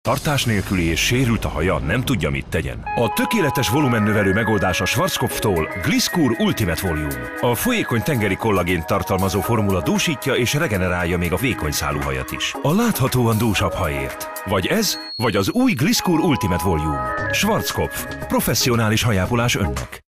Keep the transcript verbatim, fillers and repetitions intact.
tartás nélküli és sérült a haja, nem tudja, mit tegyen. A tökéletes volumennövelő megoldás a Schwarzkopftól Gliskur Ultimate Volume. A folyékony tengeri kollagént tartalmazó formula dúsítja és regenerálja még a vékony szálú hajat is. A láthatóan dúsabb hajért. Vagy ez, vagy az új Gliskur Ultimate Volume. Schwarzkopf. Professzionális hajápolás önnek.